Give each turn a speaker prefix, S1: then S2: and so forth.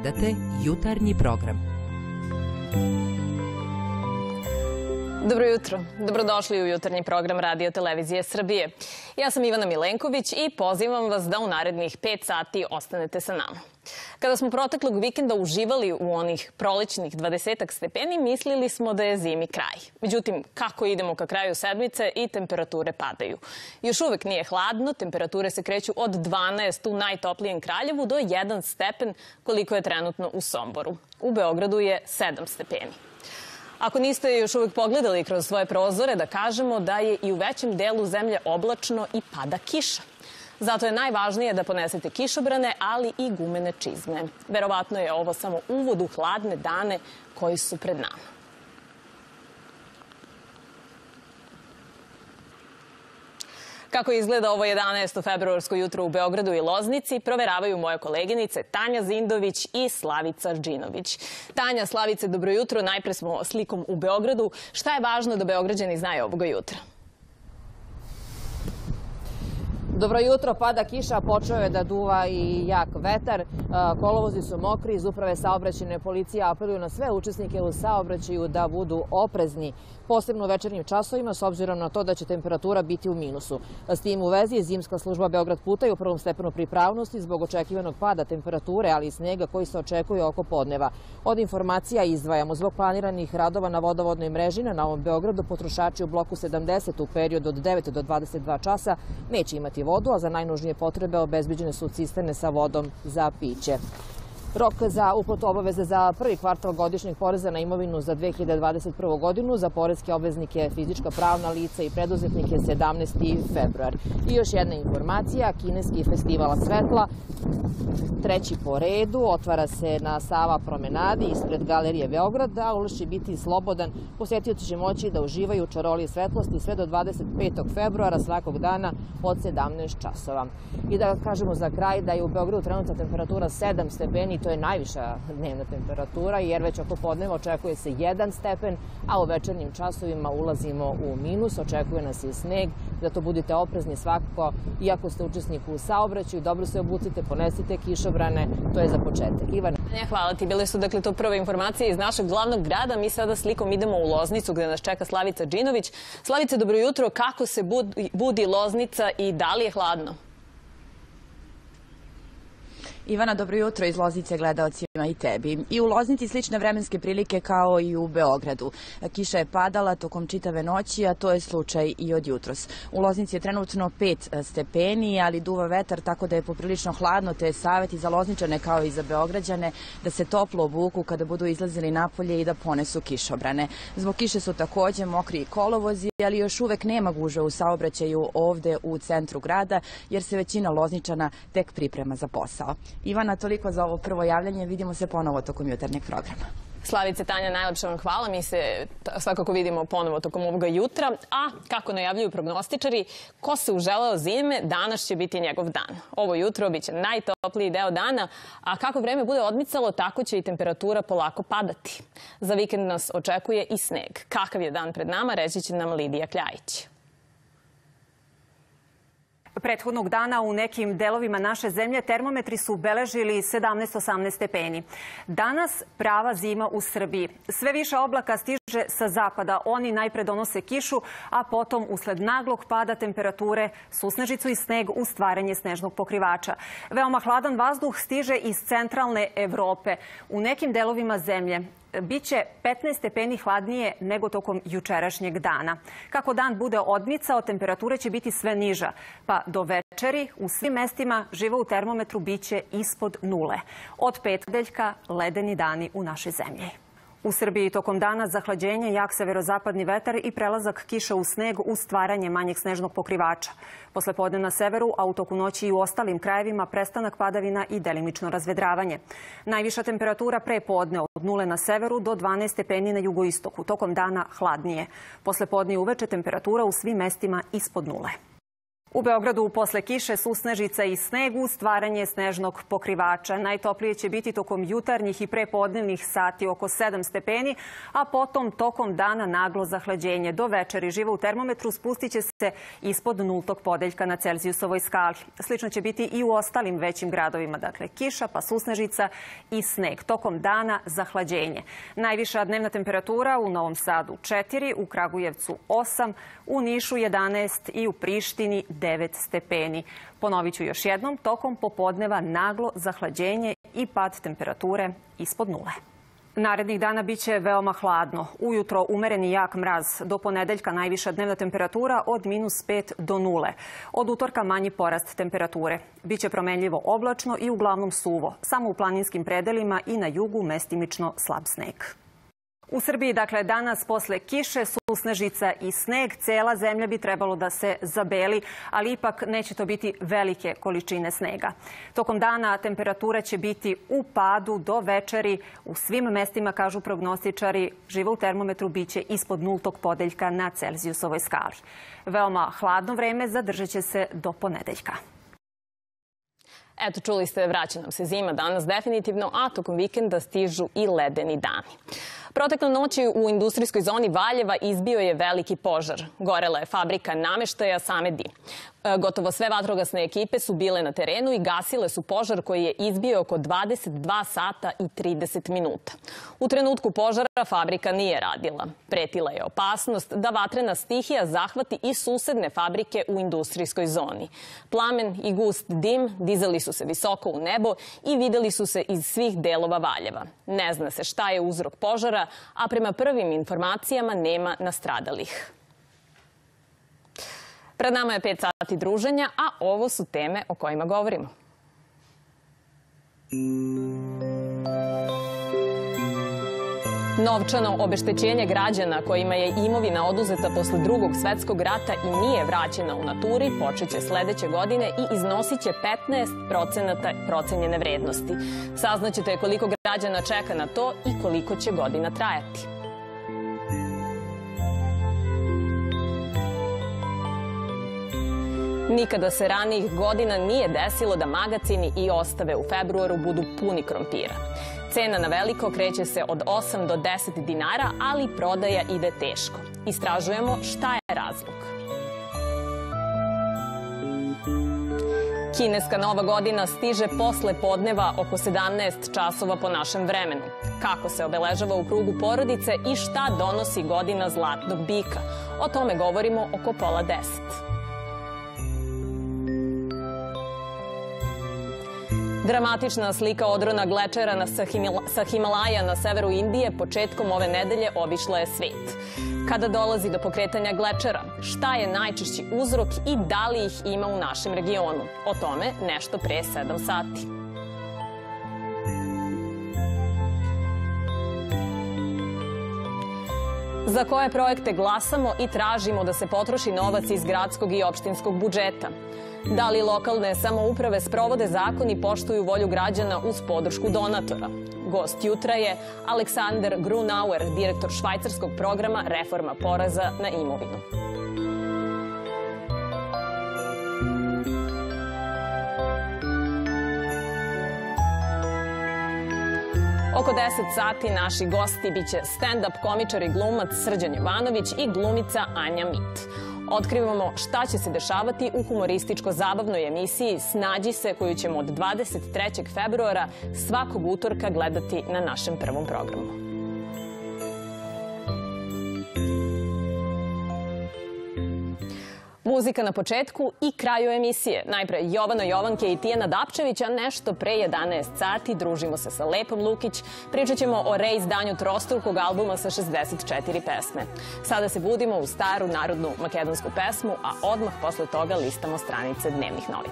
S1: Gledate jutarnji program.
S2: Dobro jutro. Dobrodošli u jutarnji program Radio Televizije Srbije. Ja sam Ivana Milenković i pozivam vas da u narednih 5 sati ostanete sa nama. Kada smo proteklog vikenda uživali u onih prolećnih 20 stepeni, mislili smo da je zimi kraj. Međutim, kako idemo ka kraju sedmice i temperature padaju. Još uvek nije hladno, temperature se kreću od 12 u najtoplijem Kraljevu do 1 stepen koliko je trenutno u Somboru. U Beogradu je 7 stepeni. Ako niste još uvek pogledali kroz svoje prozore, da kažemo da je i u većem delu zemlje oblačno i pada kiša. Zato je najvažnije da ponesete kišobrane, ali i gumene čizme. Verovatno je ovo samo uvod u hladne dane koji su pred nama. Kako izgleda ovo 11. februarsko jutro u Beogradu i Loznici, proveravaju moje koleginice Tanja Zindović i Slavica Džinović. Tanja, Slavice, dobro jutro. Najpre smo slikom u Beogradu. Šta je važno da Beograđani znaju ovoga jutra?
S3: Dobro jutro, pada kiša, počeo je da duva i jak vetar. Kolovozi su mokri, iz Uprave saobraćajne policije apeluju na sve učesnike u saobraćaju da budu oprezni, posebno u večernjim časovima, s obzirom na to da će temperatura biti u minusu. S tim u vezi je zimska služba Beograd puta i u prvom stepenu pripravnosti zbog očekivanog pada temperature, ali i snega koji se očekuje oko podneva. Od informacija izdvajamo zbog planiranih radova na vodovodnoj mreži na Novom Beogradu, potrošači u bloku 70 u periodu od 9 do 22 časa neće imati vodu, a za najnužnije potrebe obezbeđene su cisterne sa vodom za piće. Rok za uplatu obaveze za prvi kvartal godišnjeg poreza na imovinu za 2021. godinu za poreske obveznike, fizička, pravna lica i preduzetnike 17. februar. I još jedna informacija, kineski festival svetla, treći po redu, otvara se na Sava promenadi ispred Galerije Beograd, a ulaz će biti slobodan. Posetioci će moći da uživaju u čaroliji svetlosti sve do 25. februara svakog dana od 17 časova. I da kažemo za kraj da je u Beogradu trenutna temperatura 7 stepeni, to je najviša dnevna temperatura, jer već oko podneva očekuje se 1 stepen, a u večernjim časovima ulazimo u minus, očekuje nas i sneg, zato budite oprezni svakako, iako ste učesnik u saobraćaju, dobro se obucite, ponesite kišobrane, to je za početak. Ivana.
S2: Hvala ti, bile su dakle to prve informacije iz našeg glavnog grada. Mi sada slikom idemo u Loznicu gde nas čeka Slavica Džinović. Slavice, dobro jutro, kako se budi Loznica i da li je hladno?
S4: Ivana, dobro jutro iz Loznice gledaocima i tebi. I u Loznici slične vremenske prilike kao i u Beogradu. Kiša je padala tokom čitave noći, a to je slučaj i od jutros. U Loznici je trenutno 5 stepeni, ali duva vetar, tako da je poprilično hladno, te je savjet i za Lozničane kao i za Beograđane da se toplo obuku kada budu izlazili napolje i da ponesu kišobrane. Zbog kiše su takođe mokri i kolovozi, ali još uvek nema gužve u saobraćaju ovde u centru grada, jer se većina Lozničana tek priprema za posao. Ivana, toliko za ovo prvo javljanje. Vidimo se ponovo tokom jutarnjeg programa.
S2: Slavice, Tanja, najlepša vam hvala. Mi se svakako vidimo ponovo tokom ovoga jutra. A kako najavljuju prognostičari, ko se uželeo zime, danas će biti njegov dan. Ovo jutro biće najtopliji deo dana, a kako vreme bude odmicalo, tako će i temperatura polako padati. Za vikend nas očekuje i sneg. Kakav je dan pred nama, reći će nam Lidija Kljajić.
S5: Prethodnog dana u nekim delovima naše zemlje termometri su beležili 17-18 stepeni. Danas prava zima u Srbiji. Sve više oblaka stiže sa zapada. Oni najpre donose kišu, a potom usled naglog pada temperature susnežicu i sneg u stvaranje snežnog pokrivača. Veoma hladan vazduh stiže iz centralne Evrope. U nekim delovima zemlje biće 15 stepeni hladnije nego tokom jučerašnjeg dana. Kako dan bude odmicao, temperature će biti sve niža, pa do večeri u svim mestima živa u termometru biće ispod nule. Od pedeljka ledeni dani u našoj zemlji. U Srbiji tokom dana zahlađenje, jak severozapadni vetar i prelazak kiše u sneg uz stvaranje manjeg snežnog pokrivača. Posle podne na severu, a u toku noći i u ostalim krajevima prestanak padavina i delimično razvedravanje. Najviša temperatura pre podne od 0 na severu do 12 stepeni na jugoistoku. Tokom dana hladnije. Posle podne i uveče temperatura u svim mestima ispod nule. U Beogradu posle kiše, susnežica i snegu stvaranje snežnog pokrivača. Najtoplije će biti tokom jutarnjih i prepodnevnih sati oko 7 stepeni, a potom tokom dana naglo zahlađenje. Do večeri živa u termometru spustit će se ispod nultog podeljka na Celzijusovoj skali. Slično će biti i u ostalim većim gradovima. Dakle, kiša, pa susnežica i sneg. Tokom dana zahlađenje. Najviša dnevna temperatura u Novom Sadu 4, u Kragujevcu 8, u Nišu 11 i u Prištini 9 stepeni. Ponovit ću još jednom, tokom popodneva naglo zahlađenje i pad temperature ispod nule. Narednih dana biće veoma hladno. Ujutro umereni jak mraz. Do ponedeljka najviša dnevna temperatura od -5 do 0. Od utorka manji porast temperature. Biće promenljivo oblačno i uglavnom suvo. Samo u planinskim predelima i na jugu mestimično slab sneg. U Srbiji, dakle, danas posle kiše, susnežica i sneg, cela zemlja bi trebalo da se zabeli, ali ipak neće to biti velike količine snega. Tokom dana temperatura će biti u padu do večeri. U svim mestima, kažu prognostičari, živa u termometru biće ispod nultog podeljka na Celzijusovoj skali. Veoma hladno vreme zadržat će se do ponedeljka.
S2: Eto, čuli ste, vraća nam se zima danas definitivno, a tokom vikenda stižu i ledeni dani. Protekle noći u industrijskoj zoni Valjeva izbio je veliki požar. Gorela je fabrika nameštaja Samedi. Gotovo sve vatrogasne ekipe su bile na terenu i gasile su požar koji je izbio oko 22 sata i 30 minuta. U trenutku požara fabrika nije radila. Pretila je opasnost da vatrena stihija zahvati i susedne fabrike u industrijskoj zoni. Plamen i gust dim dizali su se visoko u nebo i videli su se iz svih delova Valjeva. Ne zna se šta je uzrok požara, a prema prvim informacijama nema nastradalih. Pred nama je 5 sati druženja, a ovo su teme o kojima govorimo. Novčano obeštećenje građana kojima je imovina oduzeta posle Drugog svetskog rata i nije vraćena u naturi počeće sledeće godine i iznosit će 15% procenjene vrednosti. Saznaćete koliko građana čeka na to i koliko će godina trajati. Nikada se ranijih godina nije desilo da magacini i ostave u februaru budu puni krompira. Cena na veliko kreće se od 8 do 10 dinara, ali prodaja ide teško. Istražujemo šta je razlog. Kineska Nova godina stiže posle podneva oko 17 časova po našem vremenu. Kako se obeležava u krugu porodice i šta donosi godina zlatnog bika? O tome govorimo oko 9:30. Dramatična slika odrona glečera sa Himalaja na severu Indije početkom ove nedelje obišla je svet. Kada dolazi do pokretanja glečera, šta je najčešći uzrok i da li ih ima u našem regionu? O tome nešto pre 7 sati. Za koje projekte glasamo i tražimo da se potroši novac iz gradskog i opštinskog budžeta? Da li lokalne samouprave sprovode zakon i poštuju volju građana uz podršku donatora? Gost jutra je Aleksander Grunauer, direktor švajcarskog programa Reforma poreza na imovinu. Oko 10 sati naši gosti biće stand-up komičar i glumac Srđan Jovanović i glumica Anja Mit. Otkrivamo šta će se dešavati u humorističko-zabavnoj emisiji Snađi se, koju ćemo od 23. februara svakog utorka gledati na našem prvom programu. Muzika na početku i kraju emisije. Najpre Jovano Jovanke i Tijana Dapčevića, nešto pre 11 sati. Družimo se sa Lepom Lukić. Pričat ćemo o reizdanju trostrukog albuma sa 64 pesme. Sada se budimo u staru narodnu makedonsku pesmu, a odmah posle toga listamo stranice dnevnih novina.